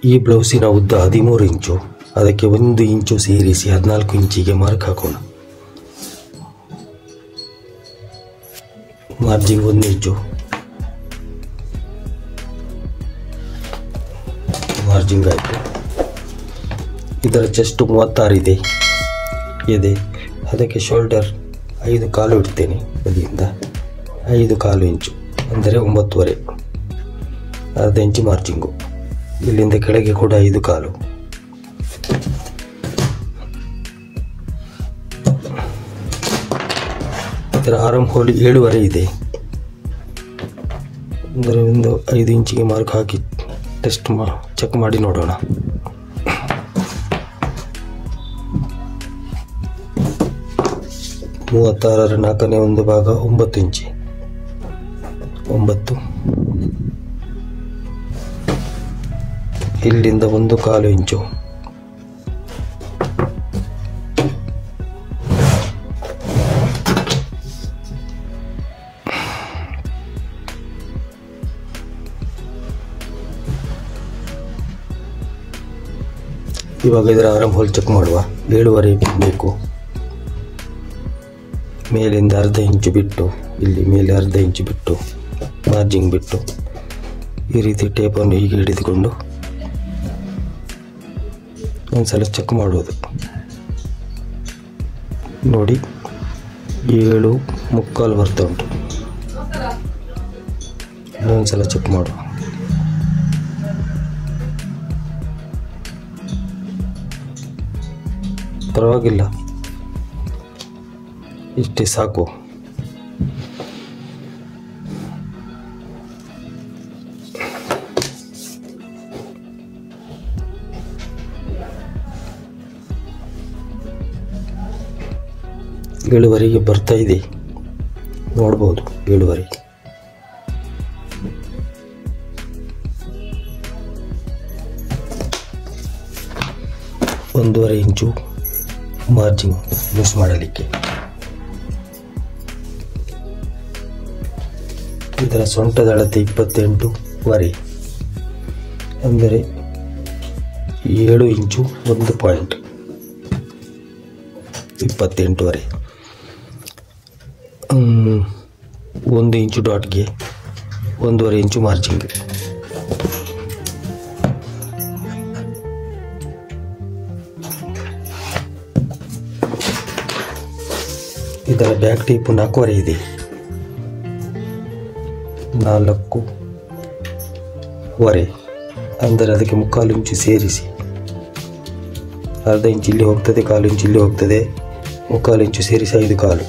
ಈ ಬ್ಲೌಸಿನ ಉದ್ದ 13 ಇಂಚು. ಅದಕ್ಕೆ 1 ಇಂಚು ಸೇರಿಸಿ 14 ಇಂಚಿಗೆ ಮಾರ್ಕ್ ಹಾಕೋಣ. ಮಾರ್ಜಿನ್ 1 ಇಂಚು, ಮಾರ್ಜಿಂಗ್ ಆಯಿತು. ಇದರ ಚೆಸ್ಟ್ 36 ಇದೆ. ಎದೆ ಅದಕ್ಕೆ ಶೋಲ್ಡರ್ 5.25 ಇಡ್ತೇನೆ. ಬದಿಯಿಂದ 5.25 ಇಂಚು ಅಂದರೆ 9.5, ಅರ್ಧ ಇಂಚು ಮಾರ್ಜಿಂಗು. ಇಲ್ಲಿಂದ ಕೆಳಗೆ ಕೂಡ 5.25. ಇದರ ಆರ್ಮ್ ಹೋಲ್ 7.5 ಇದೆ. ಅಂದರೆ ಒಂದು 5 ಇಂಚಿಗೆ ಮಾರ್ಕ್ ಹಾಕಿ ಚೆಕ್ ಮಾಡಿ ನೋಡೋಣ. ಮೂವತ್ತಾರರ 4ನೇ ಒಂದು ಭಾಗ 9 ಇಂಚಿ. 9 ಇಲ್ಲಿಂದ 1.25 ಇಂಚು. ಇವಾಗ ಇದರ ಆರ್ಮ್ ಹೋಲ್ ಚೆಕ್ ಮಾಡುವ. 7.5 ಬೇಕು. ಮೇಲಿಂದ ಅರ್ಧ ಇಂಚು ಬಿಟ್ಟು, ಇಲ್ಲಿ ಮೇಲೆ ಅರ್ಧ ಇಂಚು ಬಿಟ್ಟು ಮಾರ್ಜಿಂಗ್ ಬಿಟ್ಟು ಈ ರೀತಿ ಟೇಪನ್ನು ಹೀಗೆ ಹಿಡಿದುಕೊಂಡು ಒಂದ್ಸಲ ಚೆಕ್ ಮಾಡುವುದು. ನೋಡಿ 7.75 ಬರ್ತಾ ಉಂಟು. ಇನ್ನೊಂದ್ಸಲ ಚೆಕ್ ಮಾಡುವ. ಪರವಾಗಿಲ್ಲ, ಇಷ್ಟೇ ಸಾಕು. ಏಳುವರೆಗೆ ಬರ್ತಾ ಇದೆ, ನೋಡ್ಬೋದು. 7.5 1.5 ಇಂಚು ಮಾರ್ಜಿನ್ ಯೂಸ್ ಮಾಡಲಿಕ್ಕೆ. ಇದರ ಸೊಂಟದ ಅಳತೆ 28.5 ಅಂದರೆ 7 ಇಂಚು 1 ಪಾಯಿಂಟ್ 28.5. 1 ಇಂಚು ಡಾಟ್ಗೆ 1.5 ಇಂಚು ಮಾರ್ಜಿಂಗ್. ಇದರ ಬ್ಯಾಕ್ ಟೀಪು 4.25 ಇದೆ. 4.25 ಅಂದರೆ ಅದಕ್ಕೆ 3/4 ಇಂಚು ಸೇರಿಸಿ. ಅರ್ಧ ಇಂಚು ಇಲ್ಲಿ ಹೋಗ್ತದೆ, 1/4 ಇಂಚು ಇಲ್ಲಿ ಹೋಗ್ತದೆ, 3/4 ಇಂಚು ಸೇರಿಸಿ 5.25.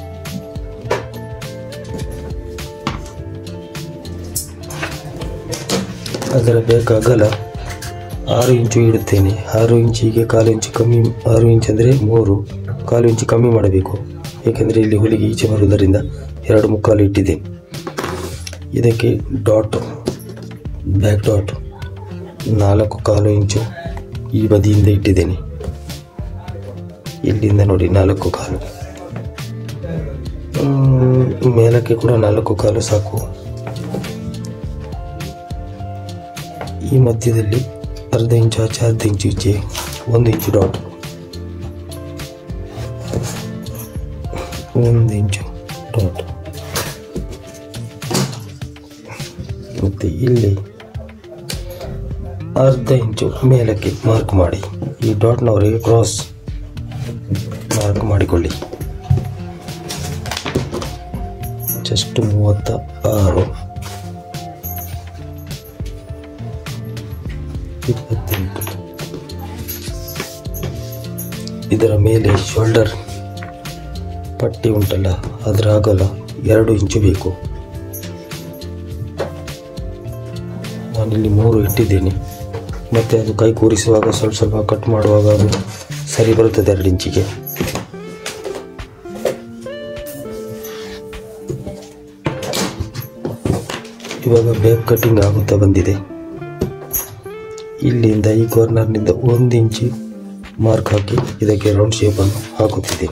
ಅದರ ಬ್ಯಾಕ್ ಅಗಲ 6 ಇಂಚು ಇಡುತ್ತೇನೆ. 6 ಇಂಚಿಗೆ 1/4 ಇಂಚು ಕಮ್ಮಿ, 6 ಇಂಚು ಅಂದರೆ 3/4 ಇಂಚು ಕಮ್ಮಿ ಮಾಡಬೇಕು. ಏಕೆಂದರೆ ಇಲ್ಲಿ ಹೊಲಿಗೆ ಈಚೆ ಬರುವುದರಿಂದ 2.75 ಇಟ್ಟಿದ್ದೇನೆ. ಇದಕ್ಕೆ ಡಾಟ್, ಬ್ಯಾಕ್ ಡಾಟ್ 4.25 ಇಂಚು ಈ ಬದಿಯಿಂದ ಇಟ್ಟಿದ್ದೇನೆ. ಇಲ್ಲಿಂದ ನೋಡಿ 4.25. ಮೇಲಕ್ಕೆ ಕೂಡ 4.25 ಸಾಕು. ಈ ಮಧ್ಯದಲ್ಲಿ ಅರ್ಧ ಇಂಚು ಆಚೆ, ಅರ್ಧ ಇಂಚು ಈಚೆ, 1 ಇಂಚು ಡಾಟ್, 1 ಇಂಚು ಡಾಟ್. ಮತ್ತು ಇಲ್ಲಿ ಅರ್ಧ ಇಂಚು ಮೇಲಕ್ಕೆ ಮಾರ್ಕ್ ಮಾಡಿ. ಈ ಡಾಟ್ನವರೆಗೆ ಕ್ರಾಸ್ ಮಾರ್ಕ್ ಮಾಡಿಕೊಳ್ಳಿ. ಚೆಸ್ಟ್ 36, 28. ಇದರ ಮೇಲೆ ಶೋಲ್ಡರ್ ಪಟ್ಟಿ ಉಂಟಲ್ಲ, ಅದರ ಅಗಲ 2 ಇಂಚು ಬೇಕು. ನಾನಿಲ್ಲಿ 3 ಇಟ್ಟಿದ್ದೇನೆ. ಮತ್ತು ಅದು ಕೈ ಕೂರಿಸುವಾಗ ಸ್ವಲ್ಪ ಕಟ್ ಮಾಡುವಾಗ ಅದು ಸರಿ ಬರುತ್ತದೆ 2 ಇಂಚಿಗೆ. ಇವಾಗ ಬ್ಯಾಕ್ ಕಟ್ಟಿಂಗ್ ಆಗುತ್ತಾ ಬಂದಿದೆ. ಇಲ್ಲಿಂದ ಈ ಕಾರ್ನರ್ನಿಂದ 1 ಇಂಚು ಮಾರ್ಕ್ ಹಾಕಿ ಇದಕ್ಕೆ ರೌಂಡ್ ಶೇಪನ್ನು ಹಾಕುತ್ತಿದ್ದೇನೆ.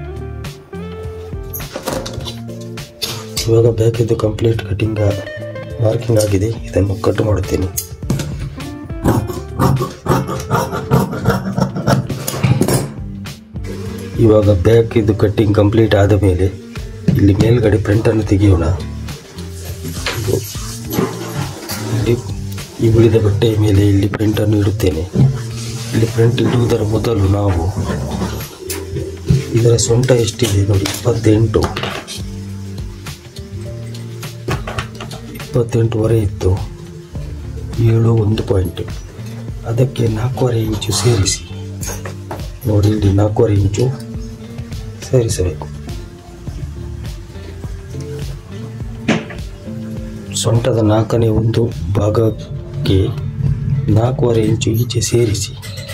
ಇವಾಗ ಬ್ಯಾಕಿದ್ದು ಕಂಪ್ಲೀಟ್ ಕಟ್ಟಿಂಗ್ ಮಾರ್ಕಿಂಗ್ ಆಗಿದೆ. ಇದನ್ನು ಕಟ್ ಮಾಡುತ್ತೇನೆ. ಇವಾಗ ಬ್ಯಾಕ್ ಇದು ಕಟ್ಟಿಂಗ್ ಕಂಪ್ಲೀಟ್ ಆದ ಮೇಲೆ ಇಲ್ಲಿ ಮೇಲ್ಗಡೆ ಪ್ರಿಂಟನ್ನು ತೆಗೆಯೋಣ. ಈ ಉಳಿದ ಬಟ್ಟೆಯ ಮೇಲೆ ಇಲ್ಲಿ ಪ್ರಿಂಟನ್ನು ಇಡುತ್ತೇನೆ. ಇಲ್ಲಿ ಪ್ರಿಂಟ್ ಇಡುವುದರ ಮೊದಲು ನಾವು ಇದರ ಸೊಂಟ ಎಷ್ಟಿದೆ ನೋಡಿ, 28ವರೆ ಇತ್ತು. 7 1 ಪಾಯಿಂಟ್, ಅದಕ್ಕೆ 4.5 ಇಂಚು ಸೇರಿಸಿ. ನೋಡಿ, ಇಲ್ಲಿ 4.5 ಇಂಚು ಸೇರಿಸಬೇಕು. ಸೊಂಟದ 4ನೇ ಒಂದು ಭಾಗಕ್ಕೆ 4.5 ಇಂಚು ಈಚೆ ಸೇರಿಸಿ.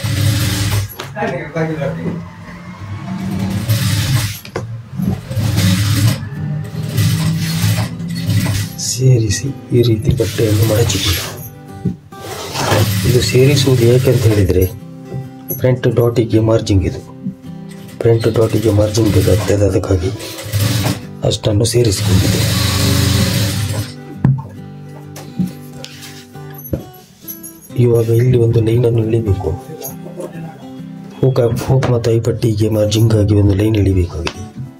ಈ ರೀತಿ ಬಟ್ಟೆಯನ್ನು ಮಡಚಿಕೊಳ್ಳಿ. ಇದು ಸೇರಿಸುವುದು ಏಕೆಂತ ಹೇಳಿದರೆ ಫ್ರಂಟ್ ಡಾಟಿಗೆ ಮಾರ್ಜಿಂಗ್, ಇದು ಫ್ರಂಟ್ ಡಾಟಿಗೆ ಮಾರ್ಜಿಂಗ್ ಬೇಕಾಗ್ತದೆ. ಅದಕ್ಕಾಗಿ ಅಷ್ಟನ್ನು ಸೇರಿಸಿಕೊಂಡಿದೆ. ಇವಾಗ ಇಲ್ಲಿ ಒಂದು ಲೈನನ್ನು ಇಳಿಬೇಕು. ಹೂಕ್ ಮತ್ತು ಐಪಟ್ಟಿಗೆ ಮಾರ್ಜಿಂಗ್ ಆಗಿ ಒಂದು ಲೈನ್ ಇಳಿಬೇಕಾಗಿದೆ.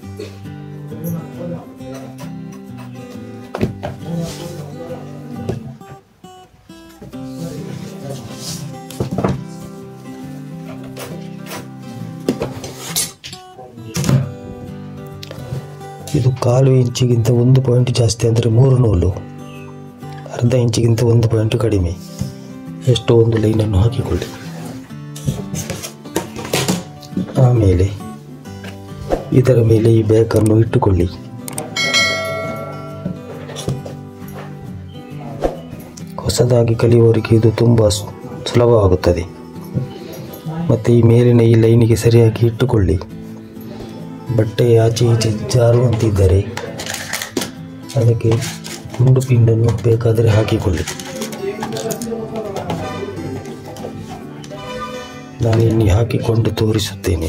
ಇದು 1/4 ಇಂಚಿಗಿಂತ 1 ಪಾಯಿಂಟ್ ಜಾಸ್ತಿ, ಅಂದರೆ 3 ನೂಲು. ಅರ್ಧ ಇಂಚಿಗಿಂತ 1 ಪಾಯಿಂಟ್ ಕಡಿಮೆ. ಎಷ್ಟೋ ಒಂದು ಲೈನನ್ನು ಹಾಕಿಕೊಳ್ಳಿ. ಆಮೇಲೆ ಇದರ ಮೇಲೆ ಈ ಬ್ಯಾಕನ್ನು ಇಟ್ಟುಕೊಳ್ಳಿ. ಹೊಸದಾಗಿ ಕಲಿಯುವವರಿಗೆ ಇದು ತುಂಬ ಸುಲಭವಾಗುತ್ತದೆ. ಮತ್ತು ಈ ಮೇಲಿನ ಈ ಲೈನಿಗೆ ಸರಿಯಾಗಿ ಇಟ್ಟುಕೊಳ್ಳಿ. ಬಟ್ಟೆ ಆಚೆ ಈಚೆ ಜಾರುವಂತಿದ್ದರೆ ಅದಕ್ಕೆ ಗುಂಡು ಪಿನ್ನನ್ನು ಬೇಕಾದರೆ ಹಾಕಿಕೊಳ್ಳಿ. ನಾನು ಇಲ್ಲಿ ಹಾಕಿಕೊಂಡು ತೋರಿಸುತ್ತೇನೆ.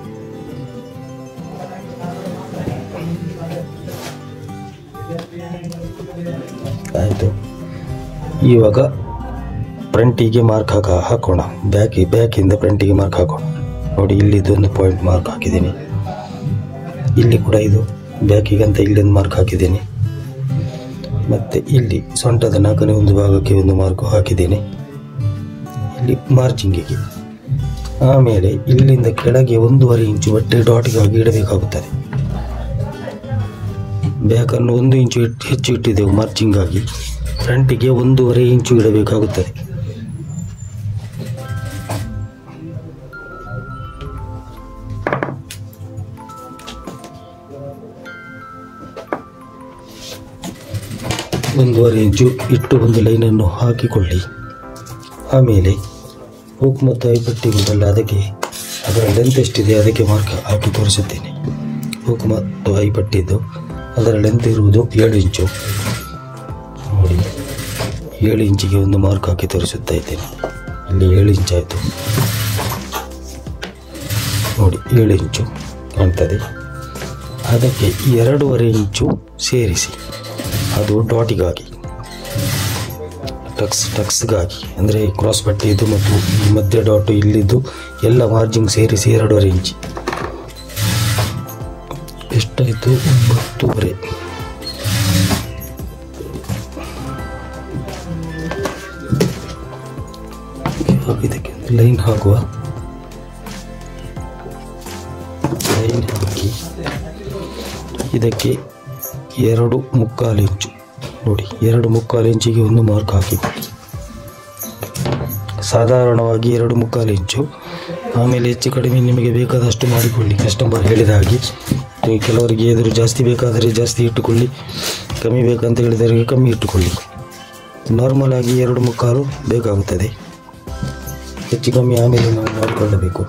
ಆಯಿತು. ಇವಾಗ ಫ್ರಂಟಿಗೆ ಮಾರ್ಕ್ ಹಾಕೋಣ. ಬ್ಯಾಕಿಂದ ಫ್ರಂಟಿಗೆ ಮಾರ್ಕ್ ಹಾಕೋಣ. ನೋಡಿ, ಇಲ್ಲಿದ್ದೊಂದು ಪಾಯಿಂಟ್ ಮಾರ್ಕ್ ಹಾಕಿದ್ದೀನಿ. ಇಲ್ಲಿ ಕೂಡ ಇದು ಬ್ಯಾಕಿಗೆ ಅಂತ ಇಲ್ಲೊಂದು ಮಾರ್ಕ್ ಹಾಕಿದ್ದೇನೆ. ಮತ್ತು ಇಲ್ಲಿ ಸೊಂಟದ 4ನೇ ಒಂದು ಭಾಗಕ್ಕೆ ಒಂದು ಮಾರ್ಕ್ ಹಾಕಿದ್ದೇನೆ, ಇಲ್ಲಿ ಮಾರ್ಜಿಂಗಿಗೆ. ಆಮೇಲೆ ಇಲ್ಲಿಂದ ಕೆಳಗೆ 1.5 ಇಂಚು ಬಟ್ಟೆ ಡಾಟಿಗಾಗಿ ಇಡಬೇಕಾಗುತ್ತದೆ. ಬ್ಯಾಕನ್ನು 1 ಇಂಚು ಹೆಚ್ಚು ಇಟ್ಟಿದ್ದೆವು ಮಾರ್ಜಿಂಗಾಗಿ. ಫ್ರಂಟಿಗೆ 1.5 ಇಂಚು ಇಡಬೇಕಾಗುತ್ತದೆ. ಒಂದೂವರೆ ಇಂಚು ಇಟ್ಟು ಒಂದು ಲೈನನ್ನು ಹಾಕಿಕೊಳ್ಳಿ. ಆಮೇಲೆ ಹೂಕ್ ಮತ್ತು ಐಪಟ್ಟಿ ಉಂಟಲ್ಲ, ಅದಕ್ಕೆ ಅದರ ಲೆಂತ್ ಎಷ್ಟಿದೆ ಅದಕ್ಕೆ ಮಾರ್ಕ್ ಹಾಕಿ ತೋರಿಸುತ್ತೇನೆ. ಹೂಕ್ ಮತ್ತು ಐಪಟ್ಟಿದ್ದು ಅದರ ಲೆಂತ್ ಇರುವುದು 7 ಇಂಚು. ನೋಡಿ, 7 ಇಂಚಿಗೆ ಒಂದು ಮಾರ್ಕ್ ಹಾಕಿ ತೋರಿಸುತ್ತಾ ಇದ್ದೇನೆ. ಇಲ್ಲಿ 7 ಇಂಚು ಆಯಿತು. ನೋಡಿ, 7 ಇಂಚು ಕಾಣ್ತದೆ. ಅದಕ್ಕೆ 2.5 ಇಂಚು ಸೇರಿಸಿ. ಅದು ಡಾಟಿಗಾಗಿ, ಟಕ್ಸ್ಗಾಗಿ, ಅಂದರೆ ಕ್ರಾಸ್ ಪಟ್ಟಿದ್ದು ಮತ್ತು ಈ ಮಧ್ಯ ಡಾಟು ಇಲ್ಲಿದ್ದು ಎಲ್ಲ ಮಾರ್ಜಿಂಗ್ ಸೇರಿಸಿ 2.5 ಇಂಚು. ಎಷ್ಟಾಯಿತು? 9.5. ಇದಕ್ಕೆ ಲೈನ್ ಹಾಕುವ. ಲೈನ್ ಹಾಕಿ ಇದಕ್ಕೆ 2.25 ಇಂಚು. ನೋಡಿ, 2.25 ಇಂಚಿಗೆ ಒಂದು ಮಾರ್ಕ್ ಹಾಕಿಕೊಳ್ಳಿ. ಸಾಧಾರಣವಾಗಿ 2.25 ಇಂಚು. ಆಮೇಲೆ ಹೆಚ್ಚು ಕಡಿಮೆ ನಿಮಗೆ ಬೇಕಾದಷ್ಟು ಮಾಡಿಕೊಳ್ಳಿ. ಕಸ್ಟಮರ್ ಹೇಳಿದ ಹಾಗೆ ಕೆಲವರಿಗೆ ಎದುರು ಜಾಸ್ತಿ ಬೇಕಾದರೆ ಜಾಸ್ತಿ ಇಟ್ಟುಕೊಳ್ಳಿ, ಕಮ್ಮಿ ಬೇಕಂತ ಹೇಳಿದವರಿಗೆ ಕಮ್ಮಿ ಇಟ್ಟುಕೊಳ್ಳಿ. ನಾರ್ಮಲ್ ಆಗಿ 2.25 ಬೇಕಾಗುತ್ತದೆ. ಹೆಚ್ಚು ಕಮ್ಮಿ ಆಮೇಲೆ ನಾವು ಮಾಡಿಕೊಳ್ಳಬೇಕು.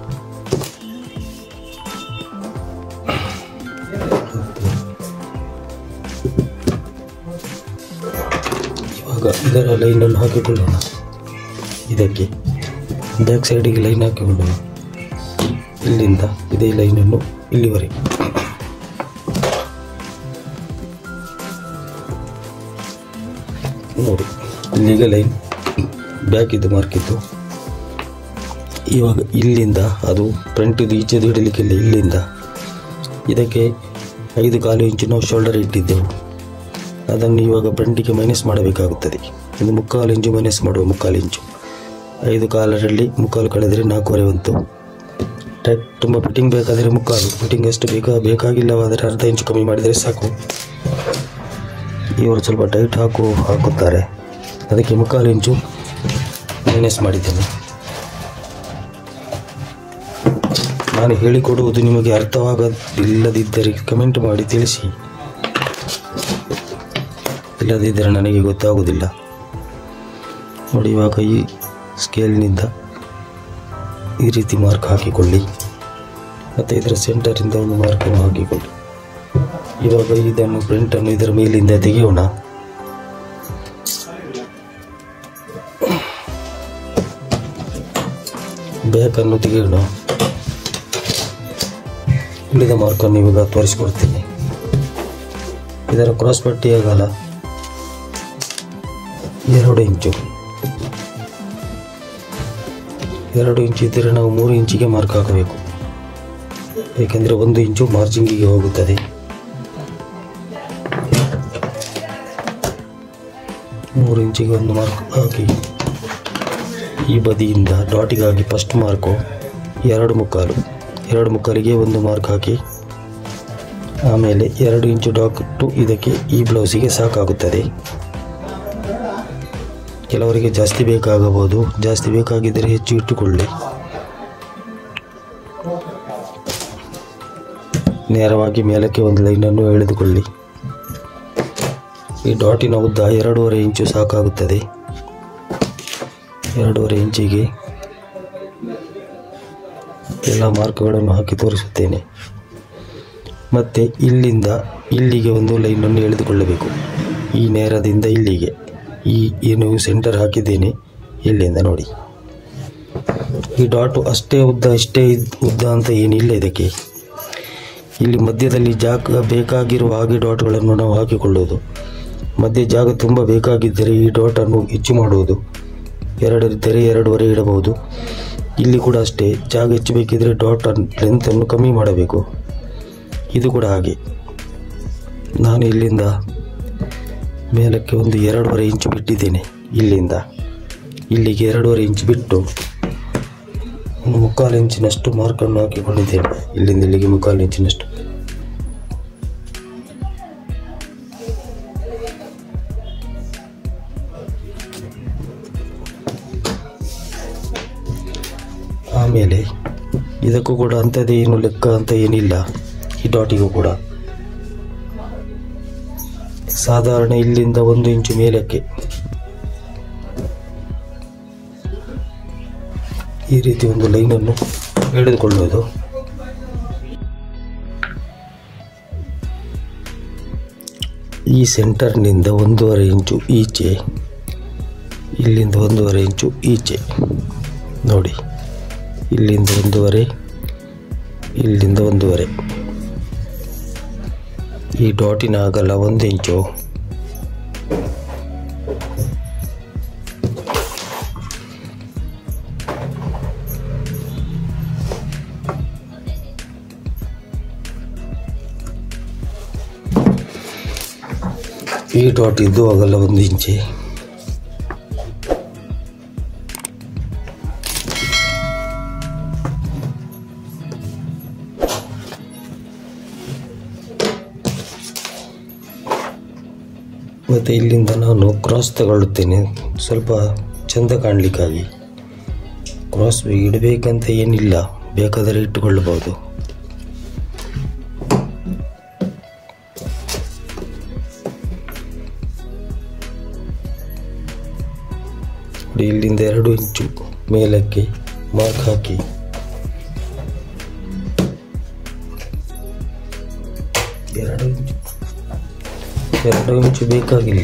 ಇವಾಗ ಇದರ ಲೈನನ್ನು ಹಾಕಿಕೊಳ್ಳೋಣ. ಇದಕ್ಕೆ ಬ್ಯಾಕ್ ಸೈಡಿಗೆ ಲೈನ್ ಹಾಕಿಕೊಳ್ಳೋಣ. ಇಲ್ಲಿಂದ ಇದೇ ಲೈನನ್ನು ಇಲ್ಲಿವರೆಗೆ. ನೋಡಿ ಇಲ್ಲಿಗೆ ಲೈನ್ ಬ್ಯಾಕ್ ಇದ್ದು ಮಾರ್ಕ್ ಇದ್ದು. ಇವಾಗ ಇಲ್ಲಿಂದ ಅದು ಫ್ರಂಟಿದ್ದು ಈಚೆದು ಹಿಡಲಿಕ್ಕಿಲ್ಲ. ಇಲ್ಲಿಂದ ಇದಕ್ಕೆ 5/4 ಇಂಚು ನಾವು ಶೋಲ್ಡರ್ ಇಟ್ಟಿದ್ದೆವು. ಅದನ್ನು ಇವಾಗ ಫ್ರಂಟಿಗೆ ಮೈನಸ್ ಮಾಡಬೇಕಾಗುತ್ತದೆ. ಇದು 3/4 ಇಂಚು ಮೈನಸ್ ಮಾಡುವ. 3/4 ಇಂಚು 5/4ರಲ್ಲಿ 3/4 ಕಳೆದರೆ 4/4 ಬಂತು. ಟೈಟ್ ತುಂಬ ಫಿಟ್ಟಿಂಗ್ ಬೇಕಾದರೆ 3/4, ಫಿಟ್ಟಿಂಗ್ ಅಷ್ಟು ಬೇಕಾಗಿಲ್ಲವಾದರೆ ಅರ್ಧ ಇಂಚು ಕಮ್ಮಿ ಮಾಡಿದರೆ ಸಾಕು. ಇವರು ಸ್ವಲ್ಪ ಟೈಟ್ ಹಾಕುತ್ತಾರೆ, ಅದಕ್ಕೆ 3/4 ಇಂಚು ಮೈನಸ್ ಮಾಡಿದ್ದೇನೆ. ನಾನು ಹೇಳಿಕೊಡುವುದು ನಿಮಗೆ ಅರ್ಥವಾಗದಿಲ್ಲದಿದ್ದರೆ ಕಮೆಂಟ್ ಮಾಡಿ ತಿಳಿಸಿ, ಇಲ್ಲದಿದ್ದರೆ ನನಗೆ ಗೊತ್ತಾಗುವುದಿಲ್ಲ. ನೋಡಿ ಇವಾಗ ಈ ಸ್ಕೇಲ್ನಿಂದ ಈ ರೀತಿ ಮಾರ್ಕ್ ಹಾಕಿಕೊಳ್ಳಿ, ಮತ್ತು ಇದರ ಸೆಂಟರಿಂದ ಒಂದು ಮಾರ್ಕನ್ನು ಹಾಕಿಕೊಳ್ಳಿ. ಇವಾಗ ಇದನ್ನು ಫ್ರಂಟನ್ನು ಇದರ ಮೇಲಿಂದ ತೆಗೆಯೋಣ. ಬ್ಯಾಕನ್ನು ತೆಗೆಯೋಣ. ಉಳಿದ ಮಾರ್ಕನ್ನು ಇವಾಗ ತೋರಿಸಿಕೊಡ್ತೀನಿ. ಇದರ ಕ್ರಾಸ್ ಪಟ್ಟಿಯ ಅಗಲ 2 ಇಂಚು. 2 ಇಂಚು ಇದ್ದರೆ ನಾವು 3 ಇಂಚಿಗೆ ಮಾರ್ಕ್ ಹಾಕಬೇಕು, ಏಕೆಂದರೆ 1 ಇಂಚು ಮಾರ್ಜಿಂಗಿಗೆ ಹೋಗುತ್ತದೆ. 3 ಇಂಚಿಗೆ ಒಂದು ಮಾರ್ಕ್ ಹಾಕಿ ಈ ಬದಿಯಿಂದ ಡಾಟಿಗಾಗಿ ಫಸ್ಟ್ ಮಾರ್ಕು 2/4ಗೆ ಒಂದು ಮಾರ್ಕ್ ಹಾಕಿ, ಆಮೇಲೆ 2 ಇಂಚು ಡಾಟು ಇದಕ್ಕೆ ಈ ಬ್ಲೌಸಿಗೆ ಸಾಕಾಗುತ್ತದೆ. ಕೆಲವರಿಗೆ ಜಾಸ್ತಿ ಬೇಕಾಗಬಹುದು, ಜಾಸ್ತಿ ಬೇಕಾಗಿದ್ದರೆ ಹೆಚ್ಚು ಇಟ್ಟುಕೊಳ್ಳಿ. ನೇರವಾಗಿ ಮೇಲಕ್ಕೆ ಒಂದು ಲೈನನ್ನು ಎಳೆದುಕೊಳ್ಳಿ. ಈ ಡಾಟಿನ ಉದ್ದ 2.5 ಇಂಚು ಸಾಕಾಗುತ್ತದೆ. 2.5 ಇಂಚಿಗೆ ಎಲ್ಲ ಮಾರ್ಕ್ಗಳನ್ನು ಹಾಕಿ ತೋರಿಸುತ್ತೇನೆ. ಮತ್ತು ಇಲ್ಲಿಂದ ಇಲ್ಲಿಗೆ ಒಂದು ಲೈನನ್ನು ಎಳೆದುಕೊಳ್ಳಬೇಕು. ಈ ನೇರದಿಂದ ಇಲ್ಲಿಗೆ ಏನು ಸೆಂಟರ್ ಹಾಕಿದ್ದೇನೆ ಇಲ್ಲಿಂದ ನೋಡಿ. ಈ ಡಾಟು ಅಷ್ಟೇ ಉದ್ದ ಅಂತ ಏನಿಲ್ಲ ಇದಕ್ಕೆ. ಇಲ್ಲಿ ಮಧ್ಯದಲ್ಲಿ ಜಾಗ ಬೇಕಾಗಿರುವ ಹಾಗೆ ಡಾಟ್ಗಳನ್ನು ನಾವು ಹಾಕಿಕೊಳ್ಳುವುದು. ಮಧ್ಯೆ ಜಾಗ ತುಂಬ ಬೇಕಾಗಿದ್ದರೆ ಈ ಡಾಟನ್ನು ಹೆಚ್ಚು ಮಾಡುವುದು. 2 ಇದ್ದರೆ 2.5 ಇಡಬಹುದು. ಇಲ್ಲಿ ಕೂಡ ಅಷ್ಟೇ, ಜಾಗ ಹೆಚ್ಚು ಬೇಕಿದ್ದರೆ ಡಾಟ್ ಲೆಂತನ್ನು ಕಮ್ಮಿ ಮಾಡಬೇಕು. ಇದು ಕೂಡ ಹಾಗೆ. ನಾನು ಇಲ್ಲಿಂದ ಮೇಲಕ್ಕೆ ಒಂದು 2.5 ಇಂಚು ಬಿಟ್ಟಿದ್ದೇನೆ. ಇಲ್ಲಿಂದ ಇಲ್ಲಿಗೆ 2.5 ಇಂಚು ಬಿಟ್ಟು ಒಂದು 3/4 ಇಂಚಿನಷ್ಟು ಮಾರ್ಕನ್ನು ಹಾಕಿಕೊಂಡಿದ್ದೇನೆ. ಇಲ್ಲಿಂದ ಇಲ್ಲಿಗೆ 3/4 ಇಂಚಿನಷ್ಟು. ಆಮೇಲೆ ಇದಕ್ಕೂ ಕೂಡ ಅಂಥದ್ದೇ ಏನು ಲೆಕ್ಕ ಅಂತ ಏನಿಲ್ಲ. ಈ ಡಾಟಿಗೂ ಕೂಡ ಸಾಧಾರಣ ಇಲ್ಲಿಂದ 1 ಇಂಚು ಮೇಲಕ್ಕೆ ಈ ರೀತಿ ಒಂದು ಲೈನನ್ನು ಎಳೆದುಕೊಳ್ಳುವುದು. ಈ ಸೆಂಟರ್ನಿಂದ 1.5 ಇಂಚು ಈಚೆ, ಇಲ್ಲಿಂದ 1.5 ಇಂಚು ಈಚೆ ನೋಡಿ. ಇಲ್ಲಿಂದ 1.5, ಇಲ್ಲಿಂದ 1.5. ಈ ಡಾಟಿನ ಅಗಲ 1 ಇಂಚು. ಈ ಡಾಟ್ ಇದ್ದು ಅಗಲ 1 ಇಂಚೆ. ಮತ್ತು ಇಲ್ಲಿಂದ ನಾನು ಕ್ರಾಸ್ ತಗೊಳ್ಳುತ್ತೇನೆ, ಸ್ವಲ್ಪ ಚೆಂದ ಕಾಣಲಿಕ್ಕಾಗಿ. ಕ್ರಾಸ್ ಇಡಬೇಕಂತ ಏನಿಲ್ಲ, ಬೇಕಾದರೆ ಇಟ್ಟುಕೊಳ್ಳಬಹುದು. ಇಲ್ಲಿಂದ 2 ಇಂಚು ಮೇಲಕ್ಕೆ ಮಾರ್ಕ್ ಹಾಕಿ ಎರಡು ಇಂಚು ಬೇಕಾಗಿಲ್ಲ.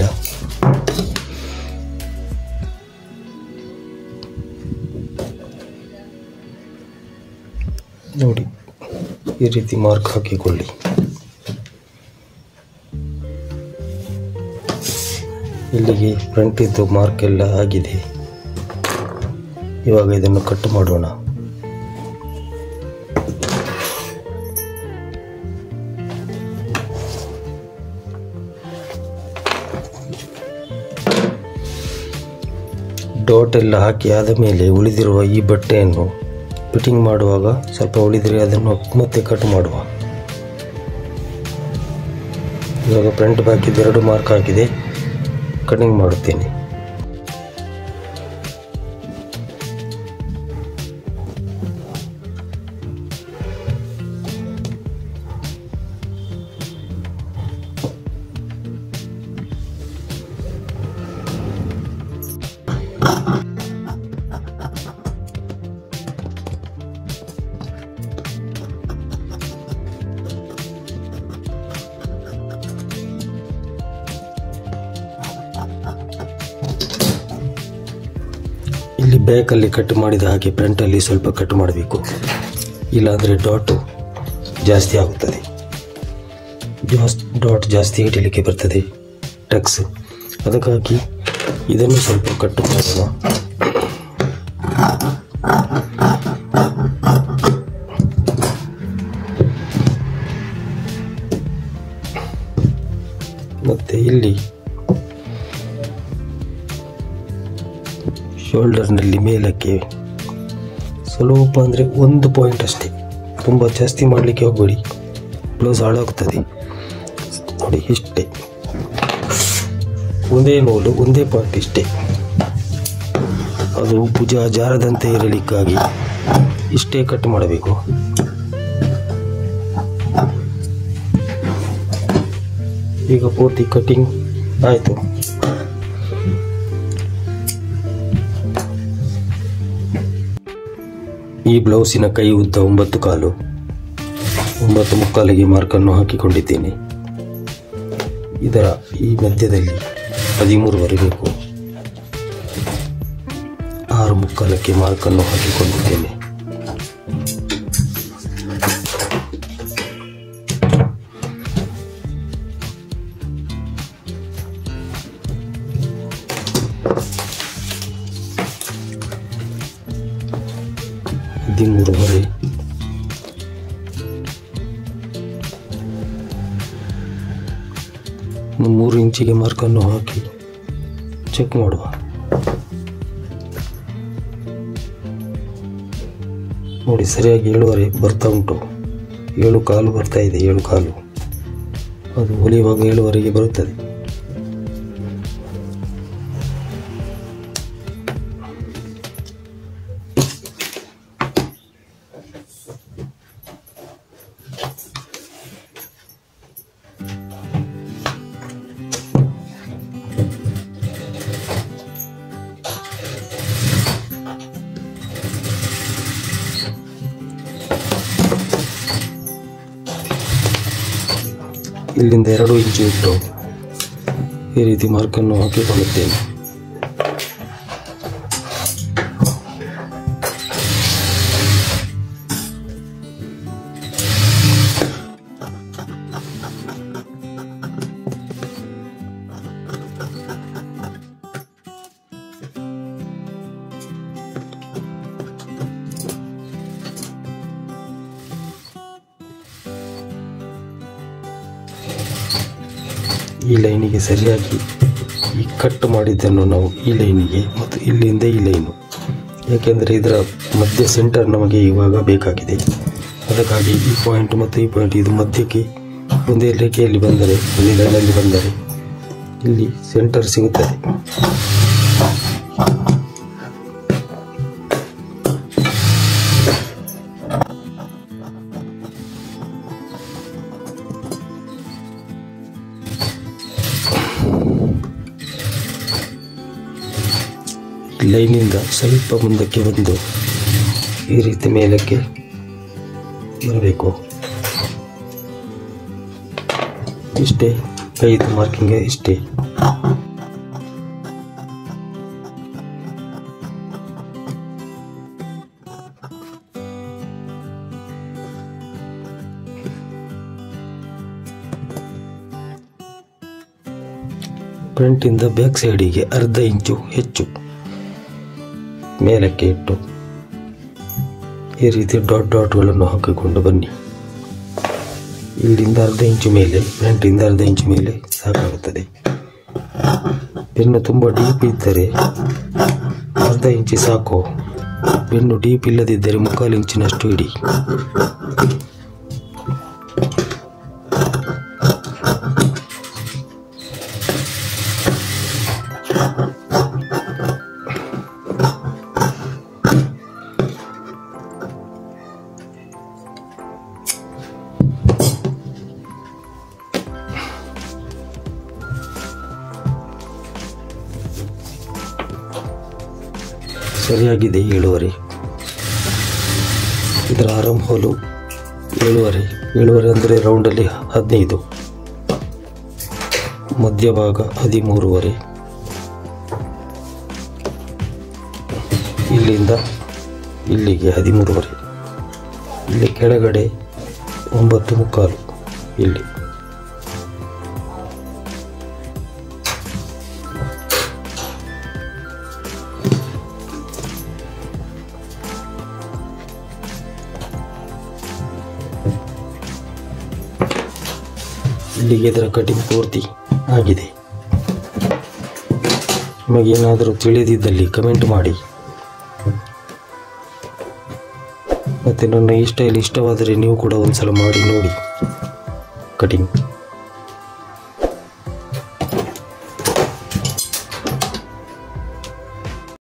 ನೋಡಿ ಈ ರೀತಿ ಮಾರ್ಕ್ ಹಾಕಿಕೊಳ್ಳಿ. ಇಲ್ಲಿಗೆ ಫ್ರಂಟ್ ಇದ್ದು ಮಾರ್ಕ್ ಎಲ್ಲ ಆಗಿದೆ. ಇವಾಗ ಇದನ್ನು ಕಟ್ ಮಾಡೋಣ. ಡಾಟ್ ಎಲ್ಲ ಹಾಕಿ ಆದ ಮೇಲೆ ಉಳಿದಿರುವ ಈ ಬಟ್ಟೆಯನ್ನು ಫಿಟ್ಟಿಂಗ್ ಮಾಡುವಾಗ ಸ್ವಲ್ಪ ಉಳಿದರೆ ಅದನ್ನು ಮತ್ತೆ ಕಟ್ ಮಾಡುವ. ಇವಾಗ ಫ್ರಂಟ್ ಬ್ಯಾಕ್ ಎರಡು ಮಾರ್ಕ್ ಆಗಿದೆ, ಕಟಿಂಗ್ ಮಾಡುತ್ತೇನೆ. ಇಲ್ಲಿ ಬ್ಯಾಕಲ್ಲಿ ಕಟ್ ಮಾಡಿದ ಹಾಗೆ ಫ್ರಂಟಲ್ಲಿ ಸ್ವಲ್ಪ ಕಟ್ ಮಾಡಬೇಕು, ಇಲ್ಲಾಂದರೆ ಡಾಟು ಜಾಸ್ತಿ ಆಗುತ್ತದೆ. ಡಾಟ್ ಜಾಸ್ತಿ ಹಿಡಿಲಿಕ್ಕೆ ಬರ್ತದೆ ಟಕ್ಸ್. ಅದಕ್ಕಾಗಿ ಇದನ್ನು ಸ್ವಲ್ಪ ಕಟ್ ಮಾಡೋಣ. ಮತ್ತೆ ಇಲ್ಲಿ ಶೋಲ್ಡರ್ನಲ್ಲಿ ಮೇಲಕ್ಕೆ ಸ್ವಲ್ಪ ಅಂದರೆ 1 ಪಾಯಿಂಟ್ ಅಷ್ಟೇ, ತುಂಬ ಜಾಸ್ತಿ ಮಾಡಲಿಕ್ಕೆ ಹೋಗಬೇಡಿ, ಬ್ಲೌಸ್ ಹಾಳಾಗ್ತದೆ. ನೋಡಿ ಇಷ್ಟೇ, ಒಂದೇ ನೂಲು ಒಂದೇ ಪಾಯಿಂಟ್ ಇಷ್ಟೇ. ಅದು ಭುಜ ಜಾರದಂತೆ ಇರಲಿಕ್ಕಾಗಿ ಇಷ್ಟೇ ಕಟ್ ಮಾಡಬೇಕು. ಈಗ ಪೂರ್ತಿ ಕಟಿಂಗ್ ಆಯಿತು. ಈ ಬ್ಲೌಸಿನ ಕೈ ಉದ್ದ 9 ಕಾಲು, 9 ಮುಕ್ಕಾಲಿಗೆ ಮಾರ್ಕನ್ನು ಹಾಕಿಕೊಂಡಿದ್ದೇನೆ. ಇದರ ಈ ಮಧ್ಯದಲ್ಲಿ 13 ಬರಬೇಕು. 6 ಮುಕ್ಕಾಲಕ್ಕೆ ಮಾರ್ಕನ್ನು ಹಾಕಿಕೊಂಡಿದ್ದೇನೆ. ಮೂರುವರೆ, ಮೂರು ಇಂಚಿಗೆ ಮಾರ್ಕನ್ನು ಹಾಕಿ ಚೆಕ್ ಮಾಡುವ. ನೋಡಿ ಸರಿಯಾಗಿ 7.5 ಬರ್ತಾ ಉಂಟು. 7 ಕಾಲು ಬರ್ತಾ ಇದೆ, 7 ಕಾಲು. ಅದು ಹೊಲಿಯುವಾಗ 7.5ಗೆ ಬರುತ್ತದೆ. ಇಲ್ಲಿಂದ 2 ಇಂಚು ಇಟ್ಟು ಈ ರೀತಿ ಮಾರ್ಕನ್ನು ಹಾಕಿಕೊಳ್ಳುತ್ತೇನೆ. ಈ ಲೈನಿಗೆ ಸರಿಯಾಗಿ ಈ ಕಟ್ ಮಾಡಿದ್ದನ್ನು ನಾವು ಈ ಲೈನಿಗೆ ಮತ್ತು ಇಲ್ಲಿಂದ ಈ ಲೈನು, ಏಕೆಂದರೆ ಇದರ ಮಧ್ಯ ಸೆಂಟರ್ ನಮಗೆ ಇವಾಗ ಬೇಕಾಗಿದೆ. ಅದಕ್ಕಾಗಿ ಈ ಪಾಯಿಂಟ್ ಮತ್ತು ಈ ಪಾಯಿಂಟ್ ಇದು ಮಧ್ಯಕ್ಕೆ ಒಂದೇ ರೇಖೆಯಲ್ಲಿ ಬಂದರೆ, ಒಂದೇ ಲೈನಲ್ಲಿ ಬಂದರೆ ಇಲ್ಲಿ ಸೆಂಟರ್ ಸಿಗುತ್ತದೆ. ಲೈನಿಂದ ಸ್ವಲ್ಪ ಮುಂದಕ್ಕೆ ಬಂದು ಈ ರೀತಿ ಮೇಲಕ್ಕೆ ಬರಬೇಕು. ಇಷ್ಟೇ, ಕೈದು ಮಾರ್ಕಿಂಗ್ ಇಷ್ಟೇ. ಫ್ರಂಟಿಂದ ಬ್ಯಾಕ್ ಸೈಡಿಗೆ ಅರ್ಧ ಇಂಚು ಹೆಚ್ಚು ಮೇಲಕ್ಕೆ ಇಟ್ಟು ಈ ರೀತಿ ಡಾಟ್ಗಳನ್ನು ಹಾಕಿಕೊಂಡು ಬನ್ನಿ. ಇಲ್ಲಿಂದ ಅರ್ಧ ಇಂಚು ಮೇಲೆ, ಫ್ರಂಟಿಂದ ಅರ್ಧ ಇಂಚು ಮೇಲೆ ಸಾಕಾಗುತ್ತದೆ. ಬೆನ್ನು ತುಂಬ ಡೀಪ್ ಇದ್ದರೆ ಅರ್ಧ ಇಂಚು ಸಾಕು. ಬೆನ್ನು ಡೀಪ್ ಇಲ್ಲದಿದ್ದರೆ 3/4 ಇಂಚಿನಷ್ಟು ಇಡಿ. ಸರಿಯಾಗಿದೆ 7.5. ಇದರ ಆರಂ ಹೋಲು 7.5 ಅಂದರೆ ರೌಂಡಲ್ಲಿ 15, ಮಧ್ಯಭಾಗ 13.5, ಇಲ್ಲಿಂದ ಇಲ್ಲಿಗೆ 13.5, ಇಲ್ಲಿ ಕೆಳಗಡೆ 9.25, ಇಲ್ಲಿ ಇಲ್ಲಿಗೆ ಇದರ ಕಟಿಂಗ್ ಪೂರ್ತಿ ಆಗಿದೆ. ನಿಮಗೇನಾದರೂ ತಿಳಿದಿದ್ದಲ್ಲಿ ಕಮೆಂಟ್ ಮಾಡಿ. ಮತ್ತು ನನ್ನ ಈ ಸ್ಟೈಲ್ ಇಷ್ಟವಾದರೆ ನೀವು ಕೂಡ ಒಂದ್ಸಲ ಮಾಡಿ ನೋಡಿ ಕಟಿಂಗ್.